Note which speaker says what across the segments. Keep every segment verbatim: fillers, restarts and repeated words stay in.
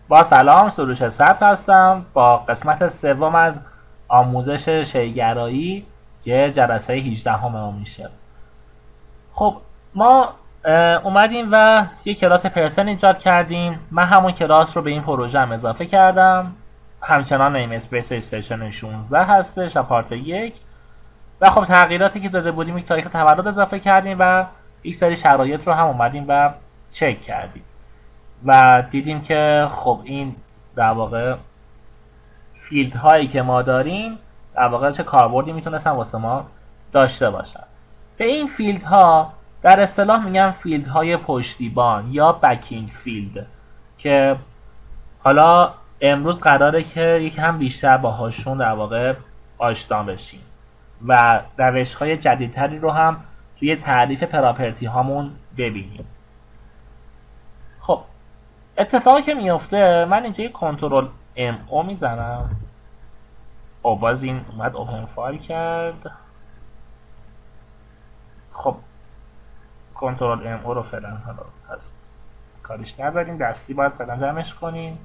Speaker 1: با سلام، سروش ثبت هستم با قسمت سوم از آموزش شیگرایی که جلسه هجده همه ما میشه. خب ما اومدیم و یک کلاس پرسن ایجاد کردیم. من همون کلاس رو به این پروژه هم اضافه کردم. همچنان نیم اسپیس استیشن شانزده هستش و پارت یک. و خب تغییراتی که داده بودیم یک تاریخ تولد اضافه کردیم و یک سری شرایط رو هم اومدیم و چک کردیم و دیدیم که خب این در واقع فیلد هایی که ما داریم در واقع چه کاربردی میتونستن واسه ما داشته باشن. به این فیلد ها در اصطلاح میگن فیلد های پشتیبان یا بکینگ فیلد که حالا امروز قراره که یک هم بیشتر باهاشون در واقع آشنا بشیم و روش های جدیدتری رو هم توی تعریف پراپرتی هامون ببینیم. خب اتفاقی که میفته من اینجا یک کنترل ام او میزنم. او باز این اومد اوپن فایل کرد. خب کنترل ام او رو فعلا حالا هست کارش نداریم، دستی باید فعلا جمعش کنیم.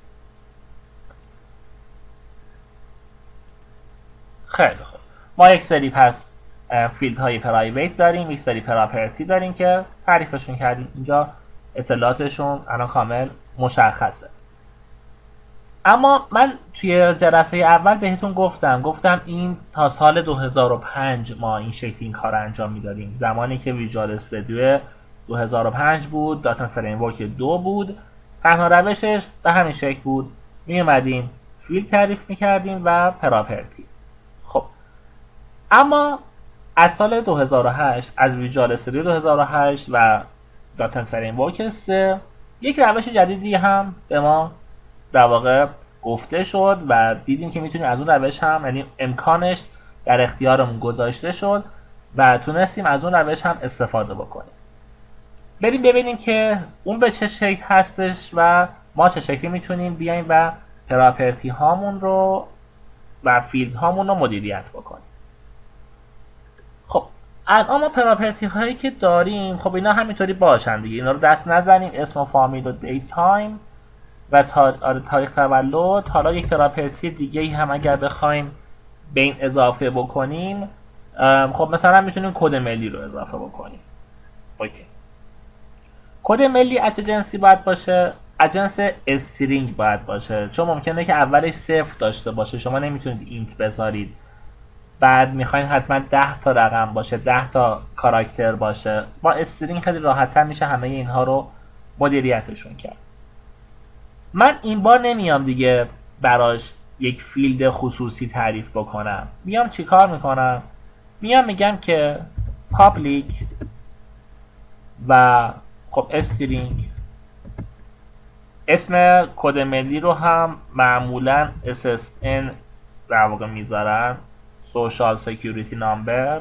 Speaker 1: خیلی خوب، ما یک سری پس فیلد های پرایویت داریم، یک سری پراپرتی داریم که تعریفشون کردیم. اینجا اطلاعاتشون الان کامل مشخصه. اما من توی جلسه اول بهتون گفتم گفتم این تا سال دو هزار و پنج ما این شکلی این کار انجام میدادیم. زمانی که ویژوال استودیو دو هزار و پنج بود، دات نت فریم ورک دو بود، تنها روشش به همین شکل بود. می اومدیم فیلد تعریف میکردیم و پراپرتی. خب اما از سال دو هزار و هشت، از ویژوال استودیو دو هزار و هشت و دات نت فریم ورک سه یک روش جدیدی هم به ما در واقع گفته شد و دیدیم که میتونیم از اون روش هم، یعنی امکانش در اختیارمون گذاشته شد و تونستیم از اون روش هم استفاده بکنیم. بریم ببینیم که اون به چه شکل هستش و ما چه شکلی میتونیم بیایم و پراپرتی هامون رو و فیلد هامون رو مدیریت بکنیم. خب الان ما پراپرتی هایی که داریم خب اینا همینطوری باشن دیگه، اینا رو دست نزنیم. اسم و فامیل و دیت تایم و تاریخ تولد. حالا یک پراپرتی دیگه هم اگر بخوایم به این اضافه بکنیم، خب مثلا میتونیم کد ملی رو اضافه بکنیم. اوکی، کد ملی اچ جنسی باید باشه، اجنس استرینگ باید باشه، چون ممکنه که اولش صفر داشته باشه. شما نمیتونید اینت بذارید بعد میخواین حتما ده تا رقم باشه، ده تا کاراکتر باشه. با استرینگ خیلی راحت‌تر میشه همه اینها رو مدیریتشون کرد. من این بار نمیام دیگه براش یک فیلد خصوصی تعریف بکنم. میام چی کار میکنم؟ میام میگم که پابلیک و خب استرینگ، اسم کد ملی رو هم معمولا اس اس ان در واقع میذارن، سوشال سکیوریتی نامبر.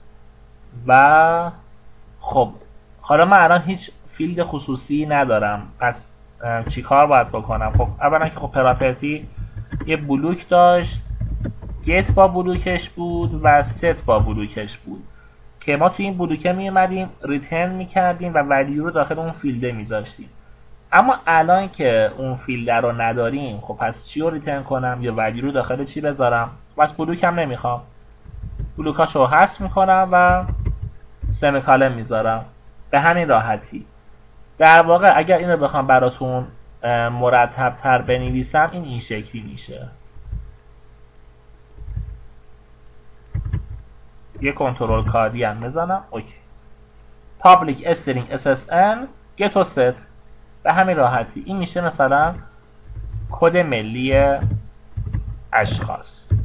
Speaker 1: و خب حالا من الان هیچ فیلد خصوصی ندارم، پس چی کار باید بکنم؟ خب اولا که خب پراپرتی یه بلوک داشت، گت با بلوکش بود و ست با بلوکش بود که ما توی این بلوکه می اومدیم ریترن میکردیم و ولیو رو داخل اون فیلده میذاشتیم. اما الان که اون فیلده رو نداریم، خب پس چی رو ریترن کنم یا ولیو رو داخل چی بذارم؟ پس بلوک هم نمیخوام، بلوکاشو حذف میکنم و سمیکالن میذارم. به همین راحتی. در واقع اگر این رو بخوام براتون مرتب تر بنویسم این این شکلی میشه. یه کنترل کاری هم بزنم. اوکی، پابلیک استرینگ اس اس ان گت و ست. به همین راحتی این میشه مثلا کد ملی اشخاص.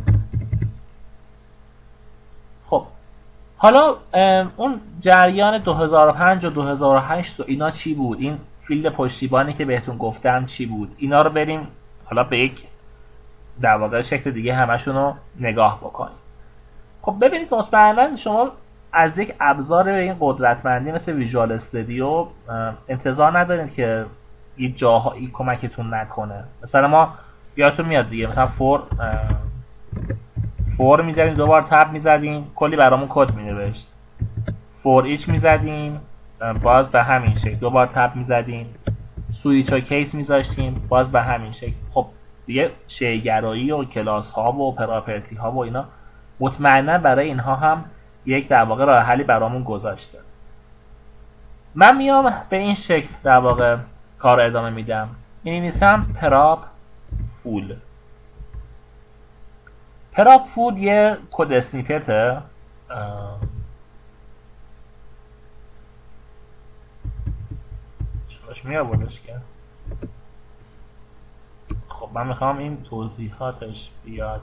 Speaker 1: خب حالا اون جریان دو هزار و پنج و دو هزار و هشت و اینا چی بود؟ این فیلد پشتیبانی که بهتون گفتم چی بود؟ اینا رو بریم حالا به یک در واقع شکل دیگه همشون رو نگاه بکنیم. خب ببینید مطمئنا شما از یک ابزار به این قدرتمندی مثل ویژوال استودیو انتظار ندارید که یه جاهایی کمکتون نکنه. مثلا ما یادتون میاد دیگه مثلا فور فور میزدیم، دوبار تب میزدیم کلی برامون کد مینوشت. فور ایچ میزدیم باز به همین شکل دوبار تب میزدیم سویچ و کیس میذاشتیم باز به همین شکل. خب دیگه شیگرایی و کلاس ها و پراپرتی ها و اینا مطمئنا برای اینها هم یک در واقع راه حلی برامون گذاشته. من میام به این شکل در واقع کار ادامه میدم. می‌نویسم پراپ فول. پراپ فول یه کد اسنیپته چراش میابودش که خب من میخوام این توضیحاتش بیاد.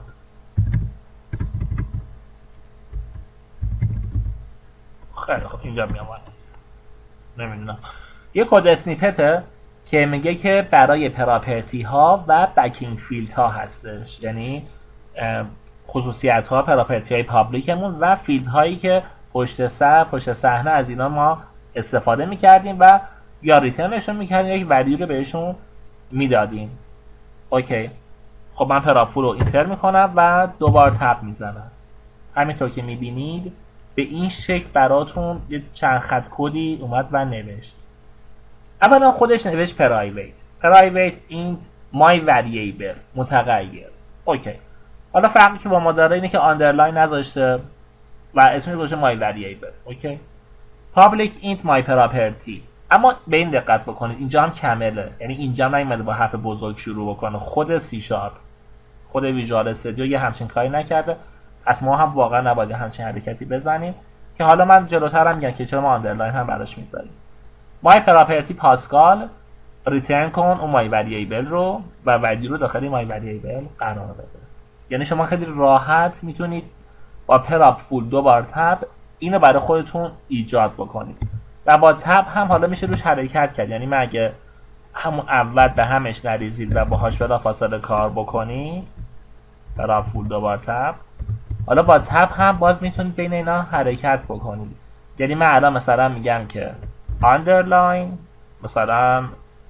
Speaker 1: خیلی خب اینجا میام نمیدونم. یه کد اسنیپته که میگه که برای پراپرتی ها و بکینگ فیلد ها هستش، یعنی خصوصیت ها پراپرتی های پابلیکمون و فیلد هایی که پشت سر پشت صحنه از اینا ما استفاده میکردیم و یا ریترنشون میکردیم یک ولیو رو بهشون میدادیم. اوکی خب من پراپ فول رو اینتر میکنم و دوبار تب میزنم. همینطور که میبینید به این شکل براتون یه چند خط کدی اومد و نوشت. اولا خودش نوشت پرایویت پرایویت اینت مای وریبل متغیر. اوکی حالا فرقی که با ما داره اینه که آندرلاین نذاشته و اسمش گذاشته مای وریبل. اوکی پابلیک اینت مای پراپرتی. اما به این دقت بکنید اینجا هم کمله، یعنی اینجا هم نیومده با حرف بزرگ شروع بکنه. خود سی شارپ خود ویژوال استودیو یه همچین کاری نکرده. پس ما هم واقعا نباید همچین حرکتی بزنیم که حالا من جلوتر هم میگم که چرا ما آندرلاین هم براش میذاریم. مای پراپرتی پاسکال ریترن کن اون مای وریبل رو و ولیو رو داخل مای وریبل قرار بده. یعنی شما خیلی راحت میتونید با پراپ فول دو بار تب اینو برای خودتون ایجاد بکنید و با تب هم حالا میشه روش حرکت کرد. یعنی من اگه همون اول به همش نریزید و باهاش بلافاصله کار بکنید پراپ فول دو بار تب، حالا با تب هم باز میتونید بین اینا حرکت بکنید. یعنی من الان مثلا میگم که آندرلاین مثلا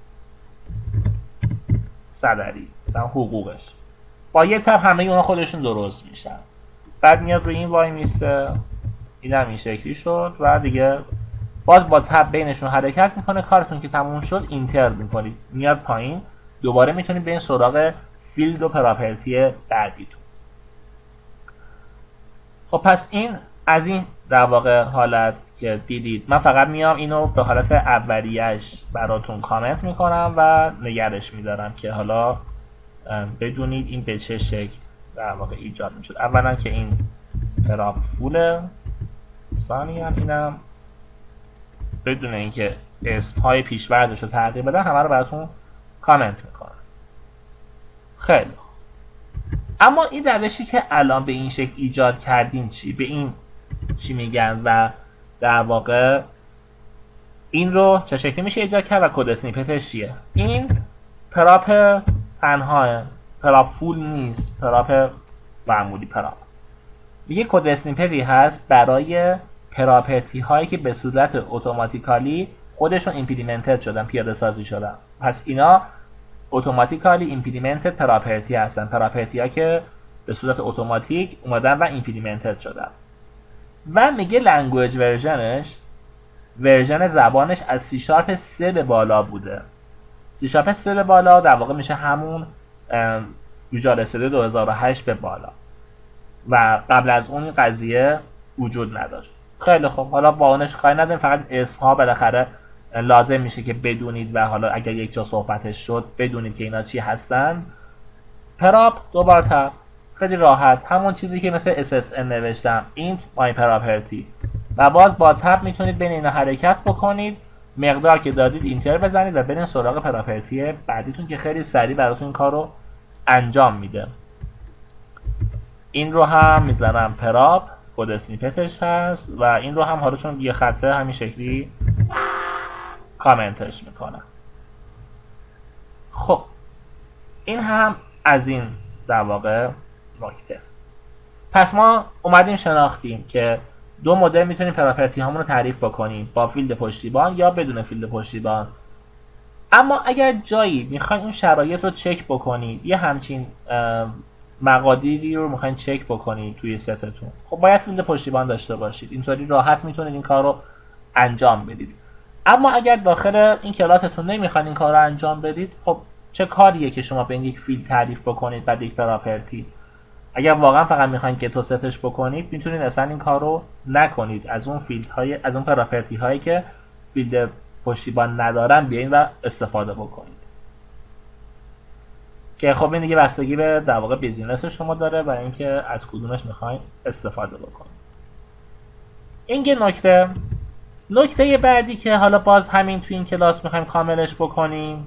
Speaker 1: سالری مثلا حقوقش، با یه تب همه اونا خودشون درست میشن. بعد میاد روی این وای میسته، این هم این شکلی شد و دیگه باز با تب بینشون حرکت میکنه. کارتون که تموم شد اینتر میکنید میاد پایین، دوباره میتونید برین سراغ فیلد و پراپرتی بعدیتون. خب پس این از این در واقع حالت که دیدید من فقط میام اینو به حالت اولیه‌اش براتون کامنت میکنم و نگرش میدارم که حالا بدونید این به چه شکل در واقع ایجاد میشد. اولا که این پراپ فوله، ثانیاً اینم بدون اینکه اسم های پیشوردش رو تغییر بدن همه رو براتون کامنت میکنم. خیلی خوب. اما این روشی که الان به این شکل ایجاد کردیم چی؟ به این چی میگن و در واقع این رو چه شکلی میشه ایجاد کرد و کد اسنیپتش چیه؟ این پراپ تنها پراپ فول نیست، پراپ معمولی پراپ. یه کد اسنیپتی هست برای پراپرتی هایی که به صورت اتوماتیکالی خودشون ایمپلیمنتد شدن، پیاده سازی شدن. پس اینا اتوماتیکالی ایمپلیمنتد پراپرتی هستن، پراپرتی ها که به صورت اتوماتیک اومدن و ایمپلیمنتد شدن. و میگه لنگویج ورژنش ورژن زبانش از سی شارپ سه به بالا بوده. سی شارپ سه به بالا در واقع میشه همون ویژوال استودیو دو هزار و هشت به بالا و قبل از اون این قضیه وجود نداشت. خیلی خوب، حالا با اونش کاری نداریم، فقط اسم ها بالاخره لازم میشه که بدونید و حالا اگر یک جا صحبتش شد بدونید که اینا چی هستن. پراپ دوبار تب، خیلی راحت همون چیزی که مثل اس اس ان نوشتم اینت مای پراپرتی و باز با تب میتونید بین اینا حرکت بکنید، مقدار که دادید اینتر بزنید و برین سراغ پراپرتی بعدیتون که خیلی سریع براتون این کار رو انجام میده. این رو هم میزنم پراپ، کد اسنیپتش هست و این رو هم حالا چون یه خطه همین شکلی کامنتش میکنم. خب این هم از این در واقع نکته. پس ما اومدیم شناختیم که دو مدل میتونیم پراپرتی هامون رو تعریف بکنیم، با فیلد پشتیبان یا بدون فیلد پشتیبان. اما اگر جایی میخواین اون شرایط رو چک بکنید، یه همچین مقادیری رو میخواین چک بکنید توی ستتون، خب باید فیلد پشتیبان داشته باشید. اینطوری راحت میتونید این کار رو انجام بدید. اما اگر داخل این کلاستون نمیخواید این کار رو انجام بدید، خب چه کاریه که شما به یک فیلد تعریف بکنید بعد یک پراپرتی؟ اگر واقعا فقط میخواین گت و ستش بکنید، میتونید اصلا این کار رو نکنید، از اون فیلد های از اون پراپرتی هایی که فیلد پشتیبان ندارن بیاین و استفاده بکنید. که خب این دیگه بستگی به در واقع بیزینس شما داره و اینکه از کدومش میخواین استفاده بکنید. این یه نکته. نکته بعدی که حالا باز همین تو این کلاس میخوایم کاملش بکنیم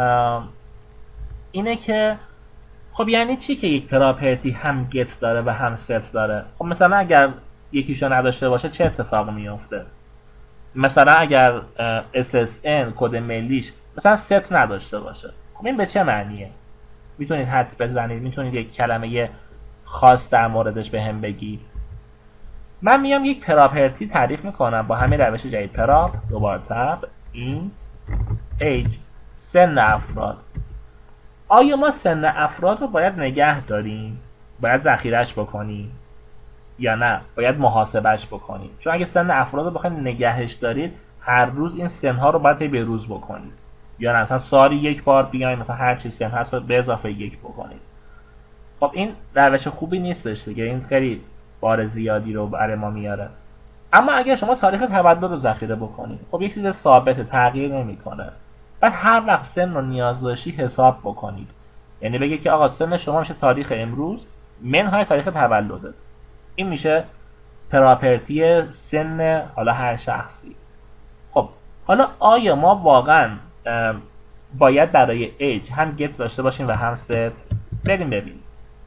Speaker 1: اینه که خب یعنی چی که یک پراپرتی هم گت داره و هم ست داره؟ خب مثلا اگر یکیشو نداشته باشه چه اتفاقی میفته؟ مثلا اگر اس اس ان کد ملیش مثلا ست نداشته باشه، خب این به چه معنیه؟ میتونید حدس بزنید؟ میتونید یک کلمه خاص در موردش به هم بگید؟ من میام یک پراپرتی تعریف میکنم با همین روش جدید، پراپ دوباره تب این ایج سن افراد. آیا ما سن افراد رو باید نگه داریم؟ باید ذخیرهش بکنیم؟ یا نه باید محاسبهش بکنیم؟ چون اگه سن افراد رو بخواید نگهش دارید، هر روز این سنها رو باید به روز بکنید، یا نه مثلا سالی یک بار بیاین مثلا هر چی سن هست به اضافه یک بکنید. خب این روش خوبی نیستش دیگه، این خیلی بار زیادی رو برای ما میاره. اما اگر شما تاریخ تولد رو ذخیره بکنید، خب یک چیز ثابته، تغییر نمیکنه. بعد هر وقت سن رو نیاز داشتی حساب بکنید، یعنی بگه که آقا سن شما میشه تاریخ امروز منهای تاریخ تولدت. این میشه پراپرتی سن حالا هر شخصی. خب حالا آیا ما واقعا باید برای ایج هم گت داشته باشیم و هم ست؟ بریم ببینیم.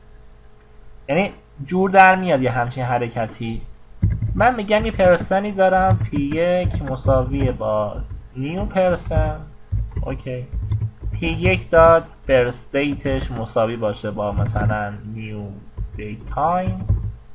Speaker 1: یعنی جور در میاد یه همچین حرکتی. من میگم یه پرسنی دارم پی یک مساوی با نیو پرسن، اوکی، پی یک داد فرست دیتش مساوی باشه با مثلا نیو دیت تایم.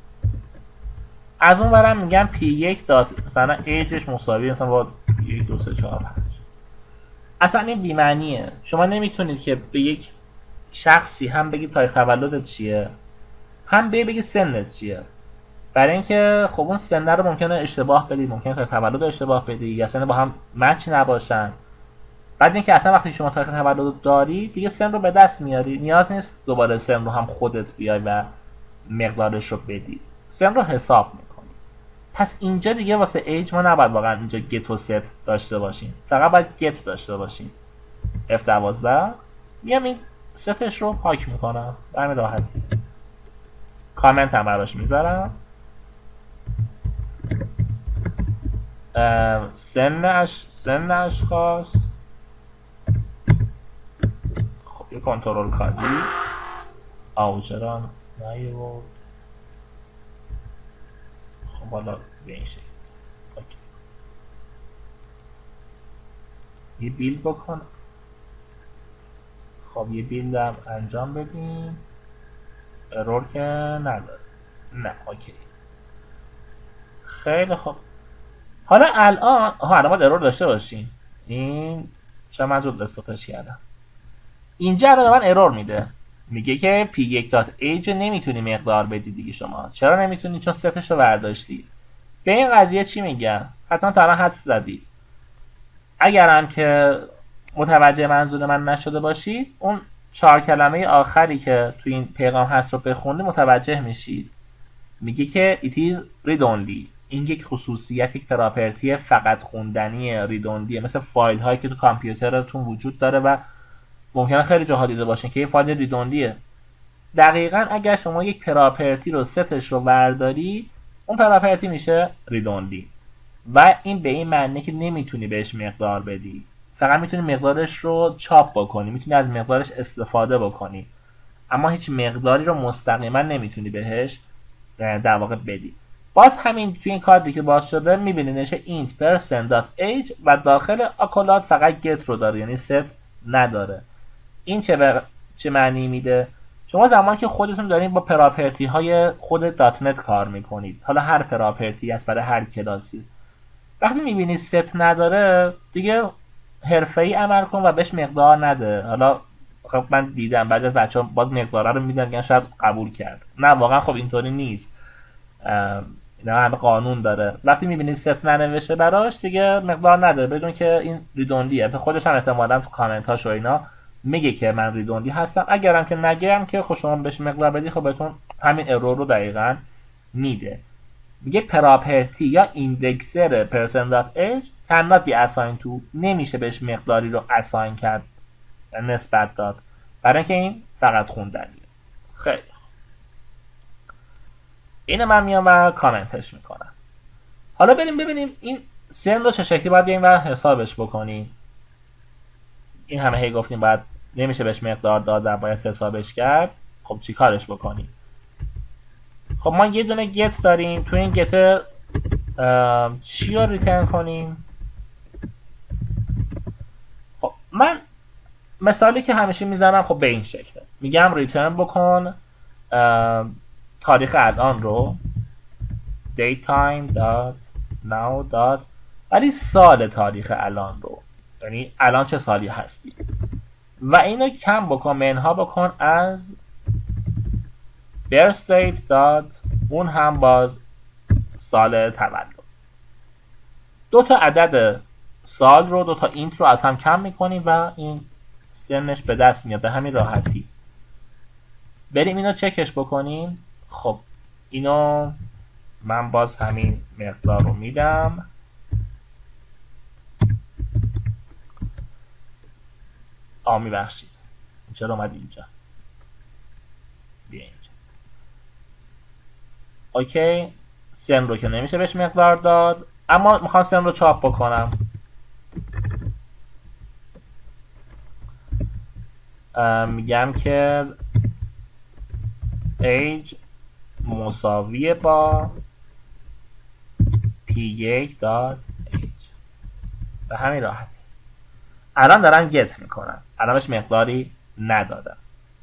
Speaker 1: از اون برم میگم پی یک داد مثلا ایجش مساوی مثلا با یک دو سه چهار پنج. اصلا این بی‌معنیه. شما نمیتونید که به یک شخصی هم بگید تاریخ تولدت چیه، هم به بگید سنت چیه، برای اینکه خب اون سنه رو ممکنه اشتباه بدید، ممکنه تاریخ تولد اشتباه بدید، یا سن با هم مچ نباشن. بعد اینکه اصلا وقتی شما تاریخ تولد داری دیگه سن رو به دست میاری، نیاز نیست دوباره سن رو هم خودت بیای و مقدارش رو بدی، سن رو حساب میکنی. پس اینجا دیگه واسه ایج ما نباید واقعا اینجا گت و ست داشته باشیم، فقط باید گت داشته باشیم. اف دوازده میام این ستش رو پاک میکنم به همین راحتی، کامنت هم براش میذارم. سن اش سن اشخاص، خب یه کنترل کاری آو چرا نیورد. خب حالا به این شکل یه بیلد بکن. خب یه بیلد هم انجام بدیم. ارور که نداره، نه اوکی. خیلی خوب. حالا الان ها الان باید ارور داشته باشیم. این چرا من زود استوپش کردم؟ اینجا الان من ارور میده، میگه که پی یک دات ایج نمیتونی مقدار بدی دیگه. شما چرا نمیتونی؟ چون ستش رو برداشتی. به این قضیه چی میگم؟ حتما تا الان حدس زدید. اگرم که متوجه منظور من نشده باشید، اون چهار کلمه آخری که توی این پیغام هست رو بخونید متوجه میشید. میگه که it is read only. این یک خصوصیت، یک پراپرتی فقط خوندنی، ریدوندیه، مثل فایل هایی که تو کامپیوترتون وجود داره و ممکنه خیلی جاها دیده باشین که یه فایل ریدوندیه. دقیقاً اگر شما یک پراپرتی رو ستش رو برداری، اون پراپرتی میشه ریدوندی و این به این معنی که نمیتونی بهش مقدار بدی، فقط میتونی مقدارش رو چاپ بکنی، میتونی از مقدارش استفاده بکنی، اما هیچ مقداری رو مستقیما نمیتونی بهش در واقع بدی. باز همین توی این کادی که باز شده میبینید نشه int person.age و داخل آکولاد فقط get رو داره، یعنی set نداره. این چه ب... چه معنی میده؟ شما زمانی که خودتون دارین با پراپرتی های خود دات نت کار میکنید، حالا هر پراپرتی هست برای هر کلاسی، وقتی میبینید ست نداره دیگه حرفه‌ای عمل کن و بهش مقدار نده. حالا خب من دیدم بعضی از بچه‌ها باز مقدار رو میدن، میگن شاید قبول کرد. نه واقعا خب اینطوری نیست. اینا همه قانون داره. وقتی میبینید صفر ننوشته براش دیگه مقدار نداره، بدون که این ریدوندیه. خودش هم احتمالاً تو کامنت هاش و اینا میگه که من ریدوندی هستم. اگرم که نگم که خب شما بهش مقدار بدی، خب بهتون همین ارور رو دقیقاً میده. میگه پراپرتی یا ایندکسر person.h cannot be assigned to، نمیشه بهش مقداری رو اساین کرد، نسبت داد، برای اینکه این فقط خوندنیه. خیلی اینو من میام و کامنتش میکنم. حالا بریم ببینیم این سن رو چه شکلی باید بیاییم و حسابش بکنیم. این همه هی گفتیم باید نمیشه بهش مقدار داد و باید حسابش کرد. خب چی کارش بکنیم؟ خب ما یه دونه گت داریم. تو این گت چی رو ریترن کنیم؟ خب من مثالی که همیشه میزنم خب به این شکله، میگم ریترن بکن تاریخ الان رو datetime.now. ولی سال تاریخ الان رو، یعنی الان چه سالی هستی، و اینو کم بکن، منها بکن از birthdate داد، اون هم باز سال تولد. دو تا عدد سال رو، دو تا اینت رو از هم کم میکنیم و این سنش به دست میاد به همین راحتی. بریم اینو چکش بکنیم. خب اینو من باز همین مقدار رو میدم. آ میبخشید چرا اومد اینجا؟ بیا اینجا. اوکی، سن رو که نمیشه بهش مقدار داد، اما میخوام سن رو چاپ بکنم. میگم که age مساویه با پی یک دات ایج. به همین راحتی. الان دارم گت میکنم، الان بهش مقداری ندادم.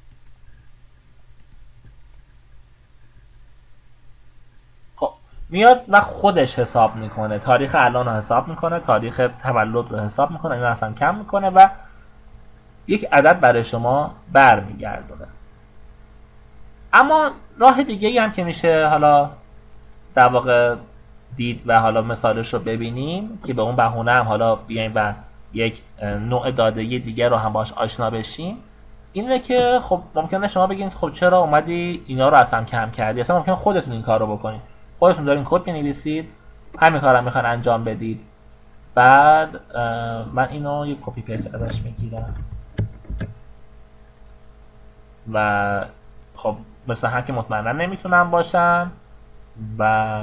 Speaker 1: خب میاد و خودش حساب میکنه، تاریخ الان رو حساب میکنه، تاریخ تولد رو حساب میکنه، این اصلا کم میکنه و یک عدد برای شما برمیگردونه. اما راه دیگه ای هم که میشه حالا در واقع دید و حالا مثالش رو ببینیم که به اون بهونه هم حالا بیایم و یک نوع داده‌ای دیگه رو هم باش آشنا بشیم، اینه که خب ممکنه شما بگید خب چرا اومدی اینا رو از هم کم کردی؟ اصلا ممکنه خودتون این کار رو بکنید، خودتون دارین کد می‌نویسید، همین کارا هم میخوان انجام بدید. بعد من اینو یک کپی پیست ازش میگیرم و خب مثل هم که مطمئنا نمیتونم باشم و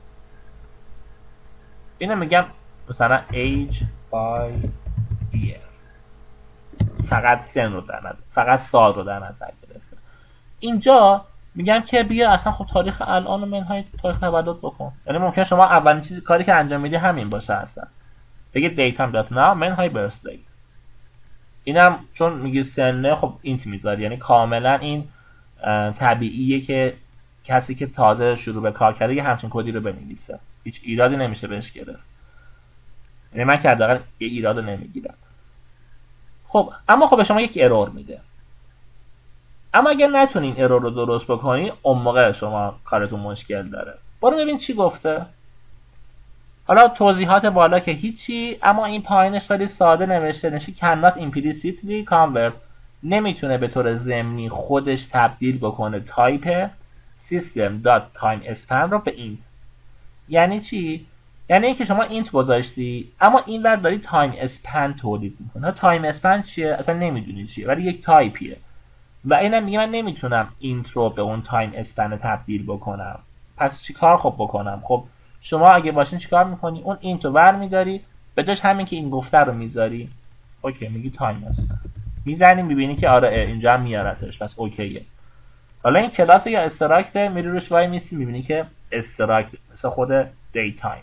Speaker 1: اینو میگم مثلا age by year، فقط سن رو در نظر، فقط سال رو در نظر گرفته. اینجا میگم که بیا اصلا خب تاریخ الان رو منهای تاریخ تولد بکن. یعنی ممکن شما اولین چیزی کاری که انجام میدی همین باشه، اصلا بگید datetime.now منهای birthdate. اینم چون میگی سنه خب اینت میذاری، یعنی کاملا این طبیعیه که کسی که تازه شروع به کار کرده یه همچین کدی رو بنویسه، هیچ ایرادی نمیشه بهش گرفت. یعنی من که حداقل یه ایراد رو نمیگیرم. خب اما خب به شما یک ارور میده. اما اگر نتونین ارور رو درست بکنی، اون موقع شما کارتون مشکل داره. برو ببین چی گفته. حالا توضیحات بالا که هیچی، اما این پایینش خیلی ساده نوشته، نشه cannot implicitly convert، نمیتونه به طور ضمنی خودش تبدیل بکنه تایپ system.timespan رو به اینت. یعنی چی؟ یعنی اینکه شما اینت گذاشتی اما این ور داری تایم اسپن تولید میکنه. تایم اسپن چیه؟ اصلا نمیدونی چیه، ولی یک تایپیه و اینم میگه من نمیتونم اینت رو به اون تایم اسپن تبدیل بکنم. پس چیکار خب بکنم؟ خب شما اگه باشین چیکار میکنی؟ اون اینت رو ور میداری، به جاش همین که این گفته رو میذاری، اوکی، میگی تایم اسپن، میزنی میبینی که آره اینجا هم میارتش، پس اوکیه. حالا این کلاس یا استراکت، میری روش وای میستی میبینی که استراکت مثل خود دی تایم.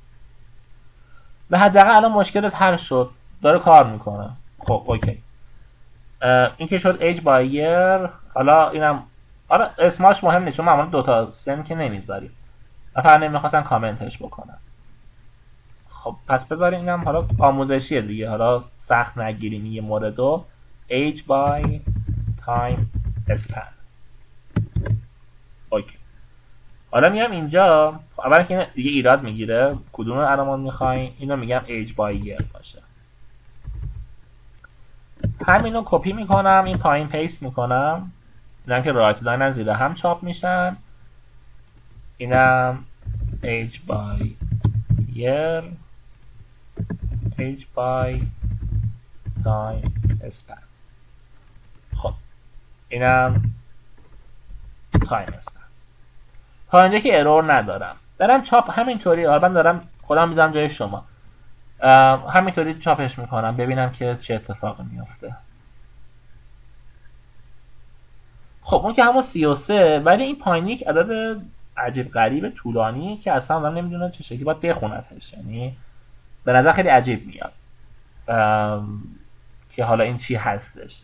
Speaker 1: به حداقل الان مشکلت حل شد، داره کار میکنه. خب اوکی. این که شد ایج بای یر. حالا اینم آره اسمش مهم نیست چون معمولا دوتا سن که نمیذاریم، من فقط نمیخواستم کامنتش بکنم. خب پس بذاریم اینم حالا آموزشیه دیگه، حالا سخت نگیریم یه موردو. ایج بای تایم اسپن. اوکی. حالا میام اینجا، اولا که این دیگه ایراد میگیره کدوم رو الان میخواین، اینو میگم age by year باشه. همینو کپی میکنم، این پایین پیست میکنم، اینم که رایت لاین زیر هم چاپ میشن، اینم age by year age by time span. خب اینم تایم اسپن. تا اینجا که ارور ندارم، دارم چاپ همینطوری، حالا من دارم خودم میذارم جای شما، همینطوری چاپش میکنم ببینم که چه اتفاقی میفته. خب اون که همون سی و سه، ولی این پایین یک عدد عجیب غریب طولانی که اصلا من نمیدونم چه شکلی باید بخونتش، یعنی به نظر خیلی عجیب میاد که حالا این چی هستش.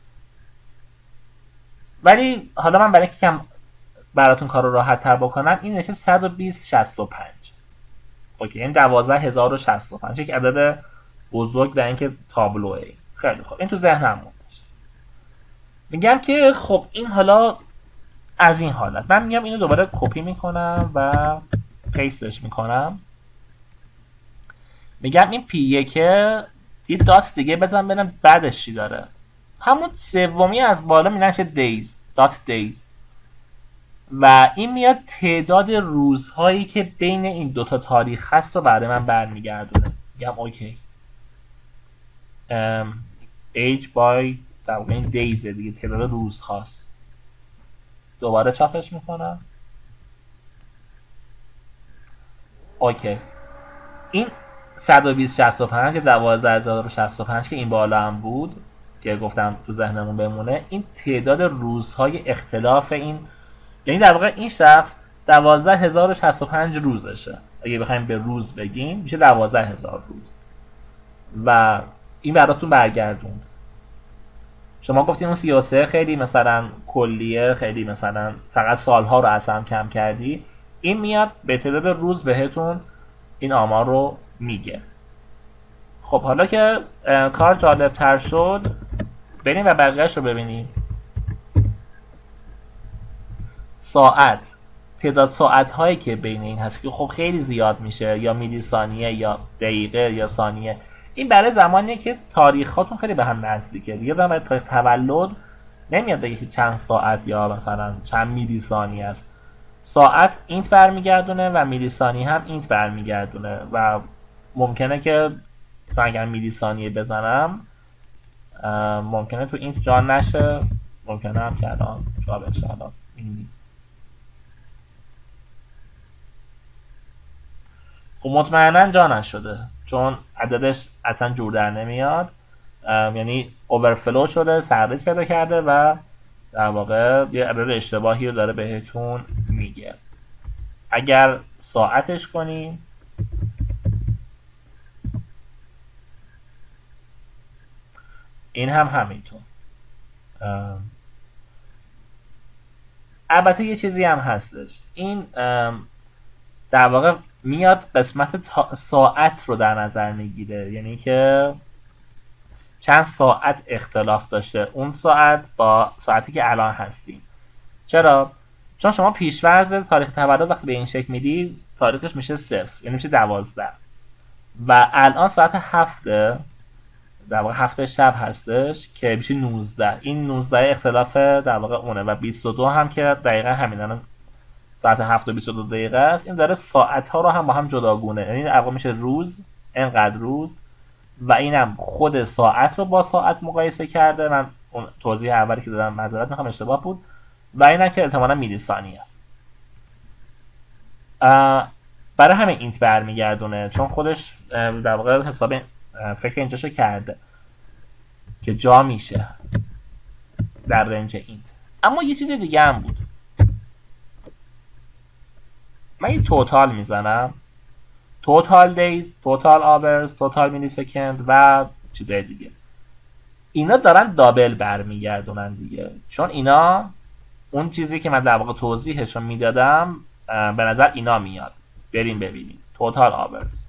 Speaker 1: ولی حالا من برای اینکه کم براتون کار رو راحت تر بکنم، این نشه صد و بیست شصت و پنج. اوکی، این دوازده هزار و شصت و پنج، یک عدد بزرگ و اینکه تابلوه. خیلی خوب، این تو ذهنم موندش. میگم که خب این حالا از این حالت من میگم اینو دوباره کپی میکنم و پیستش میکنم. میگم این پی یک یه دات دیگه بزن ببینم بعدش چی داره. همون سومی از بالا میشه دیز، دات دیز، و این میاد تعداد روزهایی که بین این دوتا تاریخ هست و برای من برمیگردونه. میگم اوکی ام age by در واقع این دیزه دیگه، تعداد روز هاست. دوباره چاپش میکنم. اوکی، این صد و بیست شصت و پنج دوازده هزار و شصت و پنج که این بالا هم بود که گفتم تو ذهنمون بمونه، این تعداد روزهای اختلاف این، یعنی در واقع این شخص دوازده هزار و شصت و پنج روزشه، اگه بخوایم به روز بگیم میشه دوازده هزار روز و این براتون برگردوند. شما گفتین اون سی و سه خیلی مثلا کلیه، خیلی مثلا فقط سالها رو اصلا کم کردی، این میاد به تعداد روز بهتون این آمار رو میگه. خب حالا که کار جالب تر شد، بریم و بقیهش رو ببینیم. ساعت، تعداد ساعت هایی که بین این هست که خب خیلی زیاد میشه، یا میلی ثانیه یا دقیقه یا ثانیه. این برای زمانیه که تاریخاتون خیلی به هم نزدیکه دیگه، برای تاریخ تولد نمیاد بگه که چند ساعت یا مثلا چند میلی ثانیه است. ساعت اینت برمیگردونه و میلی ثانیه هم اینت برمیگردونه و ممکنه که مثلا اگر میلی ثانیه بزنم ممکنه تو اینت جان نشه، ممکنه هم که الان جا بشه. الان خب مطمئنا جا نشده چون عددش اصلا جور در نمیاد، یعنی اوورفلو شده، سرریز پیدا کرده و در واقع یه عدد اشتباهی رو داره بهتون میگه. اگر ساعتش کنیم این هم همینطور. البته یه چیزی هم هستش، این در واقع میاد قسمت ساعت رو در نظر میگیره، یعنی که چند ساعت اختلاف داشته اون ساعت با ساعتی که الان هستیم. چرا؟ چون شما پیشورز تاریخ تولد وقتی به این شکل میدید تاریخش میشه صفر، یعنی میشه دوازده و الان ساعت هفته، در واقع هفته شب هستش که میشه نوزده. این نوزده اختلاف در واقع اونه و بیست و دو هم که دقیقا همین ساعت هفت و بیست و دو دقیقه است. این داره ساعت ها رو هم با هم جداگونه، یعنی در واقع میشه روز، اینقدر روز، و اینم خود ساعت رو با ساعت مقایسه کرده. من اون توضیح اولی که دادم معذرت میخوام اشتباه بود، و اینم که احتمالاً میلی ثانیه است. برای همین اینت برمیگردونه چون خودش در واقع حساب فکر اینجاشو کرده که جا میشه در رنج اینت. اما یه چیز دیگه هم بود، من این توتال میزنم، توتال دیز، توتال آورز، توتال میلی سکند و چیزای دیگه، اینا دارن دابل برمیگردونن دیگه، چون اینا اون چیزی که من در واقع توضیحش رو میدادم به نظر اینا میاد. بریم ببینیم توتال آورز.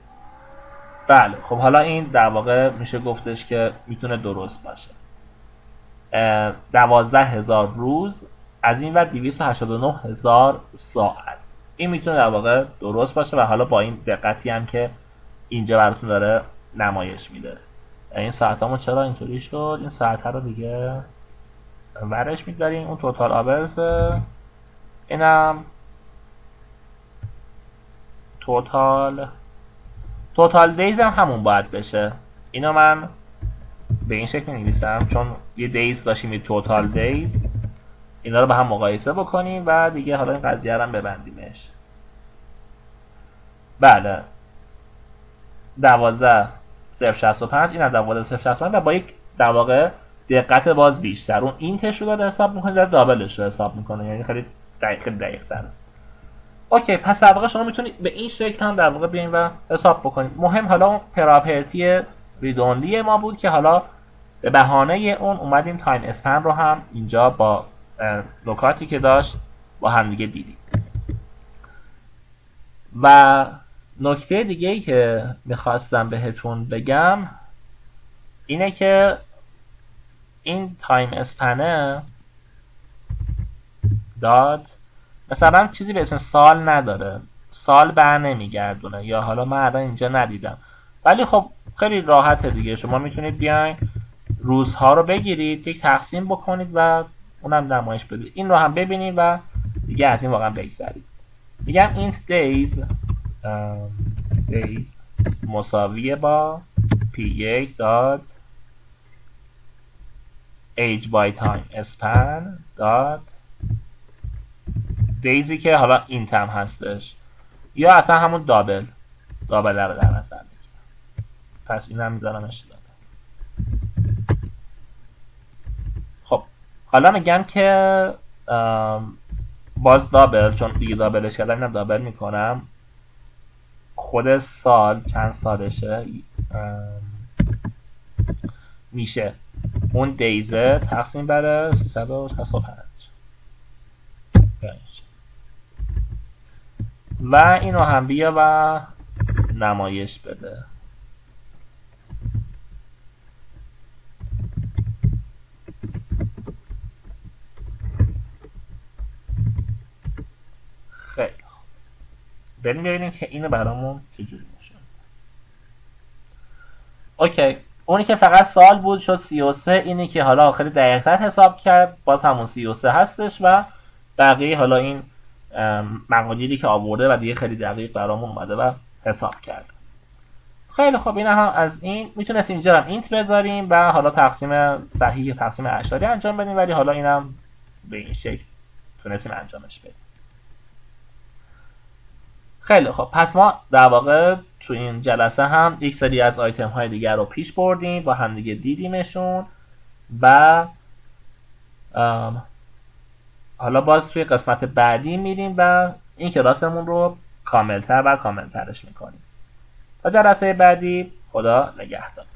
Speaker 1: بله خب حالا این در واقع میشه گفتش که میتونه درست باشه. دوازده هزار روز، از این ور دویست و هشتاد و نه هزار ساعت. این میتونه در واقع درست باشه و حالا با این دقتی هم که اینجا براتون داره نمایش میده. این ساعت همون چرا اینطوری شد؟ این ساعت ها رو دیگه ورش میداریم. اون توتال آورز، اینم توتال توتال دیز هم همون باید بشه. اینو من به این شکل نویسم چون یه دیز داشتیم یه توتال دیز. اینا رو به هم مقایسه بکنیم و دیگه حالا این قضیه رو هم ببندیمش. بله دوازده صفر شصت و پنج، این هم دوازده صفر شصت و پنج و با یک در واقع دقت باز بیشتر اون اینتش رو داره حساب میکنه، داره دابلش رو حساب میکنه، یعنی خیلی دقیق دقیق تره. اوکی، پس در واقع شما میتونید به این شکل هم در واقع بیاین و حساب بکنید. مهم حالا اون پراپرتی رید اونلی ما بود که حالا به بهانه اون اومدیم تایم اسپن رو هم اینجا با نکاتی که داشت با هم دیگه دیدیم. و نکته دیگه ای که میخواستم بهتون بگم اینه که این تایم اسپنه داد مثلا چیزی به اسم سال نداره، سال بر نمیگردونه، یا حالا من الان اینجا ندیدم، ولی خب خیلی راحته دیگه. شما میتونید بیاین روزها رو بگیرید، یک تقسیم بکنید و اونم نمایش بدید. این رو هم ببینید و دیگه از این واقعا بگذرید. میگم int days days مساویه با پی یک داد age by time span داد دیزی که حالا اینت هم هستش یا اصلا همون دابل دابل رو در نظر بگیرم. پس این هم میذارم اشتباه. خب حالا میگم که باز دابل، چون دیگه دابلش کردم اینم دابل میکنم. خود سال چند سالشه میشه اون دیزه تقسیم بر سیصد و شصت و پنج و اینو هم بیا و نمایش بده. خیلی خوب، بریم ببینیم که اینو برامون چجوری میشه. اوکی، اونی که فقط سال بود شد سی و سه. اینی که حالا آخری دقیق‌تر حساب کرد باز همون سی و سه هستش و بقیه حالا این مقادیری که آورده و دیگه خیلی دقیق برامون اومده و حساب کرد. خیلی خب، این هم از این. میتونستیم اینجا هم اینت بذاریم و حالا تقسیم صحیح تقسیم اعشاری انجام بدیم، ولی حالا اینم به این شکل تونستیم انجامش بدیم. خیلی خب، پس ما در واقع تو این جلسه هم یک سری از آیتم های دیگر رو پیش بردیم، با هم دیگه دیدیمشون و حالا باز توی قسمت بعدی میریم و این کلاسمون رو کاملتر و کاملترش میکنیم. تا جلسه بعدی، خدا نگهدار.